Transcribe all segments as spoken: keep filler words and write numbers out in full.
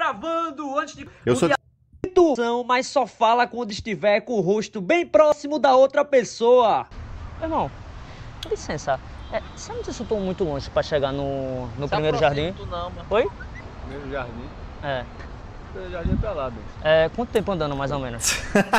gravando antes de... Eu sou... Mas só fala quando estiver com o rosto bem próximo da outra pessoa. Meu irmão, licença. É, você não se soltou muito longe pra chegar no, no primeiro jardim? Não, mano. Oi? Primeiro jardim? É. Primeiro jardim é pra lá, bicho. É, quanto tempo andando, mais ou menos?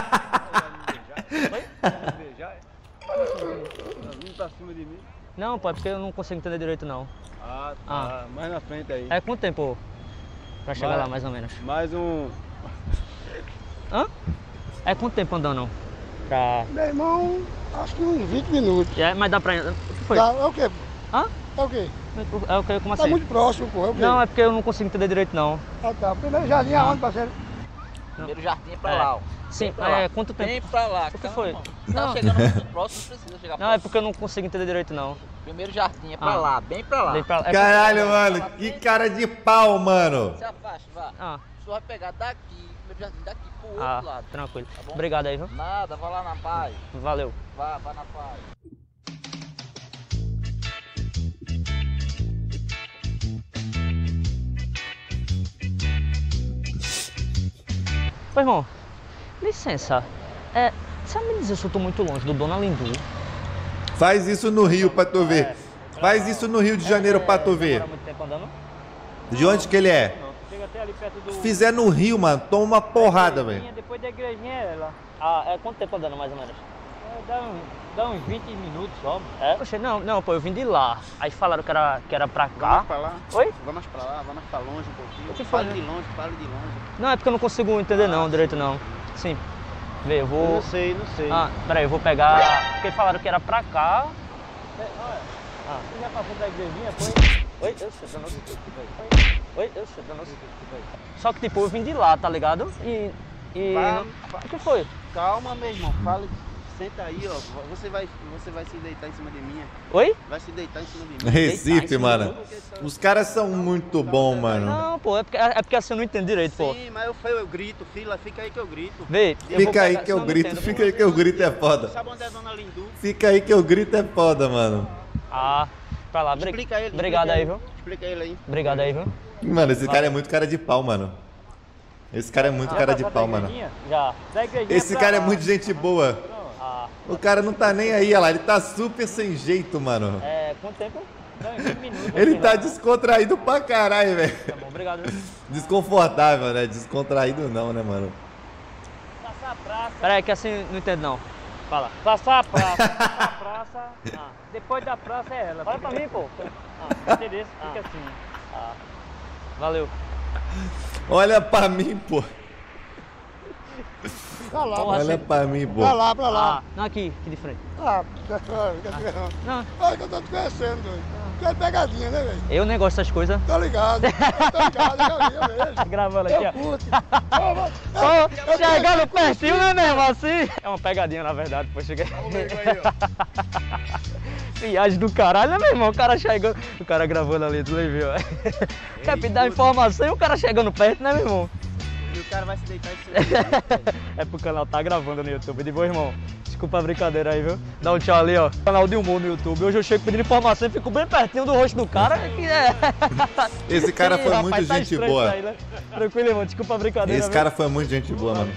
Oi? Beijar? Vindo pra cima de mim? Não, pô, é porque eu não consigo entender direito, não. Ah, tá. Ah. Mais na frente aí. É, quanto tempo pra chegar Mais- lá, mais ou menos? Mais um... Hã? É quanto tempo andando? Pra... Meu irmão, acho que uns vinte minutos. É, mas dá pra... O que foi? Tá, é o quê? Hã? É o quê? É o que? Como Tá assim? muito próximo, pô. É o quê? Não, é porque eu não consigo entender direito, não. Ah, tá. Primeiro jardim aonde, parceiro? Primeiro jardim é pra É. lá, ó. Sim, pra lá. é, quanto tempo? Vem pra lá. O que calma, foi? mano. Não. Tá chegando muito próximo, não precisa chegar Não, é próximo. porque eu não consigo entender direito, não. Primeiro jardim é pra Ah. lá, bem pra lá. Vem pra- é Caralho, mano, que cara de pau, mano. Se afasta, vá. Ah, Você vai pegar daqui, primeiro jardim daqui pro outro ah, lado. tranquilo. Tá bom? Obrigado aí, viu? Nada, vai lá na paz. Valeu. Vá, vá na paz. Ô, irmão, licença. É, você me dizer se eu tô muito longe do Dona Lindu? Faz isso no Rio pra tu ver. Faz isso no Rio de Janeiro pra tu ver. Demora muito tempo andando? De onde que ele é? Não, chega até ali perto do... Se fizer no Rio, mano, toma uma porrada, velho. Depois da igrejinha é ela. Ah, é quanto tempo andando, mais ou menos? É, dá, um, dá uns vinte minutos só. É? Poxa, não, não, pô, eu vim de lá. Aí falaram que era, que era pra cá. Vamos pra lá. Oi? Vamos pra lá, vamos pra longe um pouquinho. O que foi, Fale né? de longe, fale de longe. Não, é porque eu não consigo entender não, direito não. Sim. Vê, eu Eu vou... não sei, não sei. Ah, peraí, eu vou pegar... Porque falaram que era pra cá. Ah. Você já passou da igrejinha, foi? Oi, eu sei, eu não sei. Oi, eu sei, eu não sei. Só que tipo, eu vim de lá, tá ligado? E... e Vai, não- vai. O que foi? Calma, meu irmão. Fale. Senta aí, ó. Você vai, você vai se deitar em cima de mim. Oi? Vai se deitar em cima de mim. Recife, mano. Os caras são muito bons, mano. Não, pô, é porque, é porque assim eu não entendo direito, pô. Sim, mas eu, eu, eu grito, fila, fica aí que eu grito. Vê, eu vou Fica aí pegar- que eu senão não grito, entendo, fica pô. aí que eu grito é foda. Sabe onde é a Dona Lindu? Fica aí que eu grito é foda, mano. Ah, pra lá. Bri- Explica ele. Obrigado explica aí, ele. viu? Explica ele aí. Obrigado aí, viu? Mano, esse cara é muito cara de pau, mano. Esse cara é muito cara de pau, mano. Já. Da igrejinha Esse pra cara é lá. muito gente boa. Ah, O cara não tá nem aí, olha lá. Ele tá super sem jeito, mano. é, quanto tempo? Não, em vinte minutos. Ele aqui, tá né? descontraído pra caralho, velho. Tá bom, obrigado. Viu? Desconfortável, né? Descontraído não, né, mano? Passar a praça. Peraí, que assim não entendo não. Fala. Passar a praça. Passar a praça. Ah, depois da praça é ela. Olha pra mim, pô. Ah, entendeu? Fica assim. Ah. Valeu. Olha pra mim, pô. Pra lá, Porra, Olha parceiro. pra mim, pô. Pra lá, pra Ah, lá. não, aqui, aqui de frente. Ah, tá claro, tá claro. Não, Olha que eu tô te conhecendo, doido. Tu é pegadinha, né, velho? eu negócio dessas coisas. Tô ligado. Eu tô ligado, eu já vi, eu vejo. Gravando aqui, Eu ó. curto. Ô, mano, Tô chegando pertinho, né, mesmo assim? É uma pegadinha, na verdade, pô, cheguei. Viagem do caralho, né, meu irmão? O cara chegando, o cara gravando ali, tu viu? Quer me dar informação e o cara chegando perto, né, meu irmão? E o cara vai se deitar em cima de mim. É porque o canal tá gravando no YouTube. De boa, irmão. Desculpa a brincadeira aí, viu? Dá um tchau ali, ó. Canal de humor no YouTube. Hoje eu chego pedindo informação e fico bem pertinho do rosto do cara. Que é... Esse cara foi Ih, muito rapaz, tá gente estranho boa. isso aí, né? Tranquilo, irmão. Desculpa a brincadeira. Esse viu? cara foi muito gente boa, mano.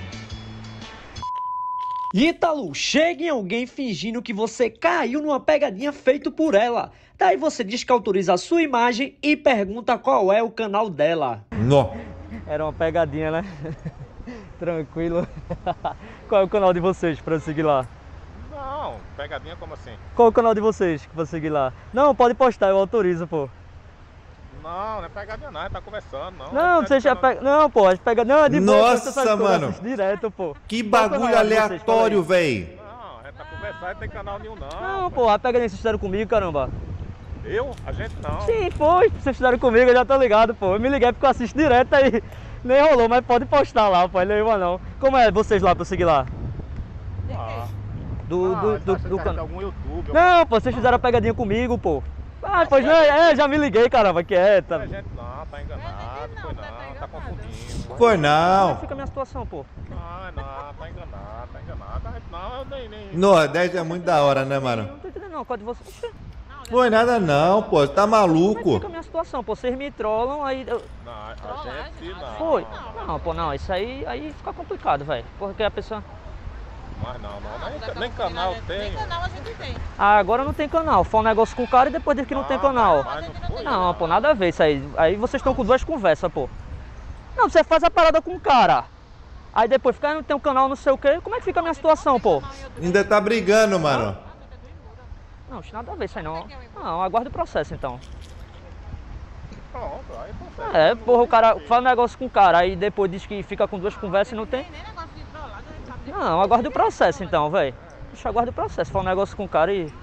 Ítalo, chega em alguém fingindo que você caiu numa pegadinha feito por ela. Daí você diz que autoriza a sua imagem e pergunta qual é o canal dela. Nó. Era uma pegadinha, né? Tranquilo. Qual é o canal de vocês pra eu seguir lá? Não, pegadinha como assim? Qual é o canal de vocês que eu vou seguir lá? Não, pode postar, eu autorizo, pô. Não, não é pegadinha não, a gente tá conversando, não. Não, É você já canal- pega. Não, pô, as pega. Não, é de boa, Nossa, você sabe que eu mano. assisto direto, pô. Que Qual é o bagulho canal de vocês? aleatório, Fala aí. véi. Não, a gente tá conversando, não tem canal nenhum não. Não, pô, a pegadinha que vocês fizeram comigo, caramba. Eu? A gente não. Sim, foi. Vocês fizeram comigo, eu já tô ligado, pô. Eu me liguei porque eu assisto direto aí. Nem rolou, mas pode postar lá, pô. Não é nenhuma não. Como é vocês lá pra eu seguir lá? Ah, Do, ah, do, tá do, achando do que a gente canal. tem algum YouTube. Não, pô, vocês fizeram a pegadinha comigo, pô. Ah, pois não, é, já me liguei, caramba, que é, algum... A tá. gente não, tá enganado, foi não, tá confundindo. Foi Como é não. que fica a minha situação, pô? Não, não, tá enganado, tá enganado. A gente não, eu nem... nem... Nordeste é muito da hora, né, Eu mano? não tô entendendo não, qual de vocês? Não, Foi nada não, pô. Tá Como é que maluco? fica a minha situação, pô? Vocês me trollam, aí... Eu... Não, a gente não. Foi? Não, pô, não. Isso aí, aí fica complicado, velho. Porque a pessoa... Mas não, não. Nem, nem canal tem. Nem canal a gente tem. Ah, agora não tem canal. Foi um negócio com o cara e depois diz que não tem canal. Mas não foi. Não, pô, nada a ver isso aí. Aí vocês estão com duas conversas, pô. Não, você faz a parada com o cara. Aí depois fica, não tem um canal, não sei o quê. Como é que fica a minha situação, pô? Ainda tá brigando, mano. Não, isso nada a ver isso aí não. Não, aguarda o processo então. Pronto, aí consegue. É, porra, o cara faz um negócio com o cara, aí depois diz que fica com duas conversas e não tem. Nem negócio de trollar, a gente sabe. Não, aguarda o processo então, velho. Deixa eu aguardar o processo. Faz um negócio com o cara e.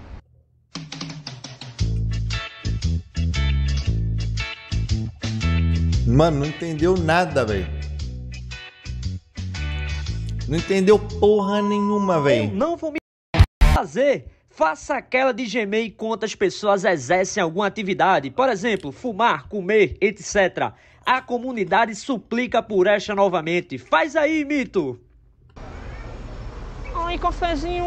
Mano, não entendeu nada, velho. Não entendeu porra nenhuma, Eu velho. não vou me fazer. Faça aquela de gemer enquanto as pessoas exercem alguma atividade. Por exemplo, fumar, comer, etcétera. A comunidade suplica por esta novamente. Faz aí, Mito. Ai, cafezinho.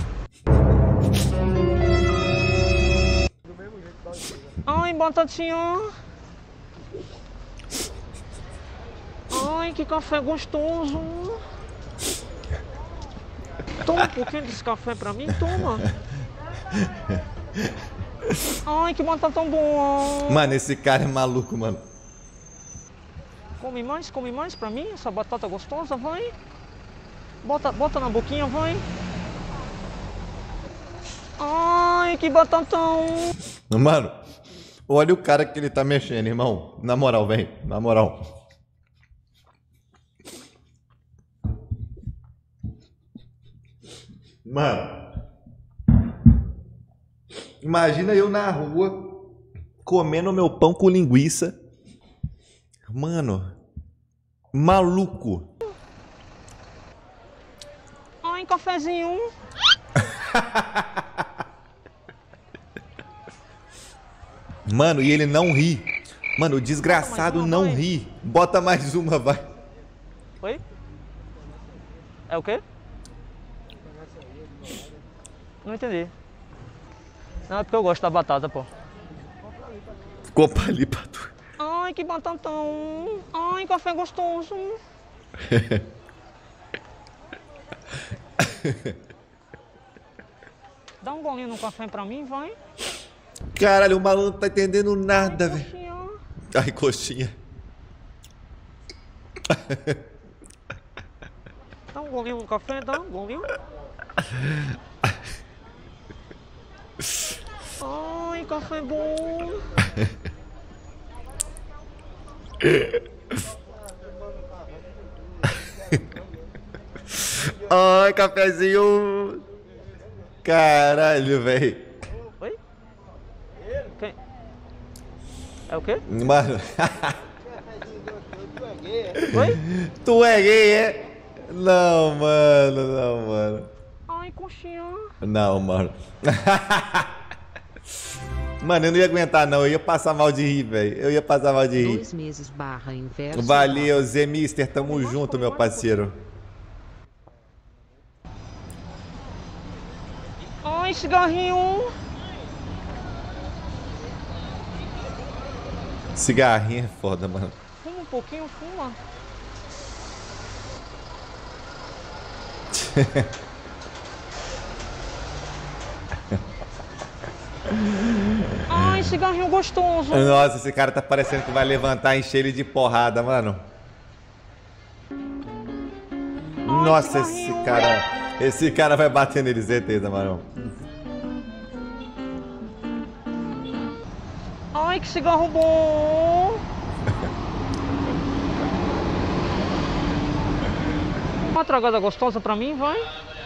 Ai, batatinha. Ai, que café gostoso. Toma um pouquinho desse café pra mim, toma. Ai, que batata tão bom. Mano, esse cara é maluco, mano. Come mais, come mais pra mim, essa batata gostosa, vai. Bota, bota na boquinha, vai. Ai, que batatão. Mano, olha o cara que ele tá mexendo, irmão. Na moral, vem. Na moral. Mano, imagina eu na rua comendo meu pão com linguiça. Mano, maluco. Ai, cafezinho. Mano, e ele não ri. Mano, o desgraçado uma, não vai. ri. Bota mais uma, vai. Oi? É o quê? Não entendi. Não, é porque eu gosto da batata, pô. Compra ali pra tu. Ai, que batatão. Ai, café gostoso. Dá um golinho no café pra mim, vai. Caralho, o maluco não tá entendendo nada, Ai, velho. coxinha. Ai, coxinha. Dá um golinho no café, dá um golinho. Ai, café bom. Ai, cafezinho. Caralho, velho. Oi? Quem? É o quê? Mano. Oi? Tu é gay, é? Não, mano, não, mano. Ai, coxinha. Não, mano. Mano, eu não ia aguentar, não. Eu ia passar mal de rir, velho. Eu ia passar mal de rir. Dois meses barra inverso. Valeu, Zé Mister. Tamo junto, meu parceiro. Ai, cigarrinho. Cigarrinho é foda, mano. Fuma um pouquinho, fuma. Ai, cigarrinho gostoso. Nossa, esse cara tá parecendo que vai levantar e encher ele de porrada, mano. Nossa, esse cara... Esse cara vai bater nele, certeza, mano. Ai, que cigarro bom. Uma tragada gostosa pra mim, vai.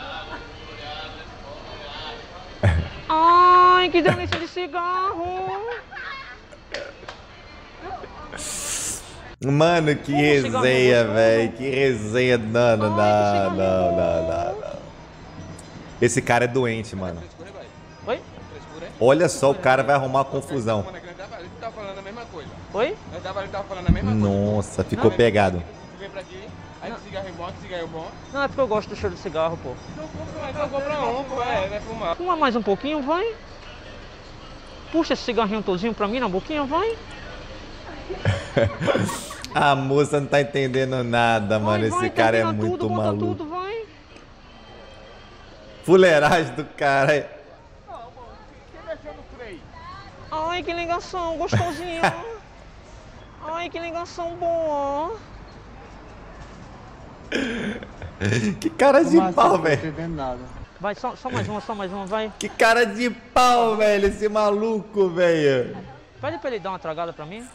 Ai, que delícia de cigarro. Mano, que resenha, velho. Que resenha. Não, não, não, não, não, não. Esse cara é doente, mano. Oi? Olha só, o cara vai arrumar confusão. Ele tá falando a mesma coisa. Oi? Ele tava, tava falando a mesma coisa. Nossa, ficou pegado. Tu vem pra aqui, aí que cigarro é bom, que cigarro é bom. Não, é porque eu gosto do cheiro de cigarro, pô. Então compra um, pô, é, vai fumar. Fuma mais um pouquinho, vai. Puxa esse cigarrinho todinho pra mim na boquinha, vai. A moça não tá entendendo nada, mano. Vai, Esse vai, cara é termina muito tudo, bota maluco. tudo, vai. Fuleiragem do cara. Ai, que ligação gostosinha. Ai, que ligação boa. Que cara de pau, velho. Vai, só, só mais uma, só mais uma, vai. Que cara de pau, velho. Esse maluco, velho. Pede pra ele dar uma tragada pra mim.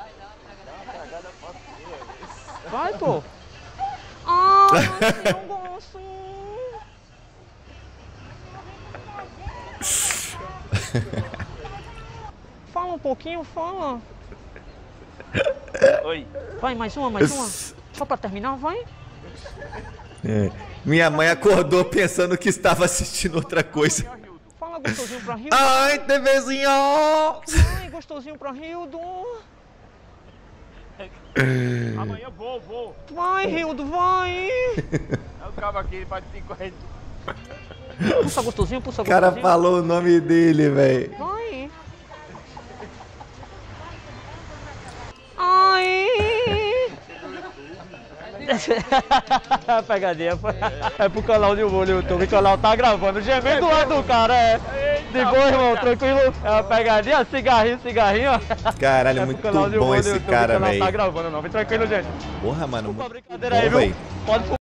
Vai, pô. Ai, eu gosto. Fala um pouquinho, fala. Oi. Vai, mais uma, mais uma. Só pra terminar, vai. É. Minha mãe acordou pensando que estava assistindo outra coisa. Fala gostosinho pra Rildo. Ai, TVzinho! Ai, gostosinho pra Rildo. Amanhã vou, vou. Vai, Rildo, vai. Aí o cabo aqui, ele faz cinco reais. Puxa gostosinho, puxa O cara gostosinho. falou o nome dele, velho. Vai. Ai. Pegadinha, foi. É pro canal de humor no YouTube, o canal tá gravando, gemendo lá do cara, é. De boa, irmão, tranquilo. É uma pegadinha, cigarrinho, cigarrinho, ó. Caralho, É pro muito canal de bom humor no esse YouTube, cara, o canal velho. tá gravando, não. Vem tranquilo, gente. Porra, mano, Desculpa a muito brincadeira aí, bom, viu? velho. Pode